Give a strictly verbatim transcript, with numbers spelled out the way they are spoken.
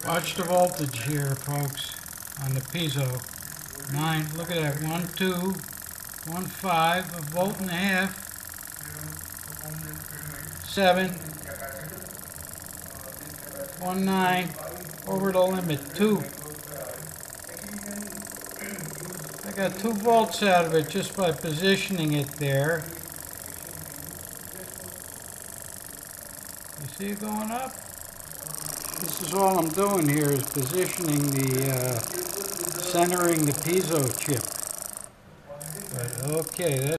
Watch the voltage here, folks, on the piezo. Nine, look at that, one, two, one, five, a volt and a half, seven, one, nine, over the limit, two. I got two volts out of it just by positioning it there. You see it going up? This is all I'm doing here is positioning the, uh, centering the piezo chip. But okay, that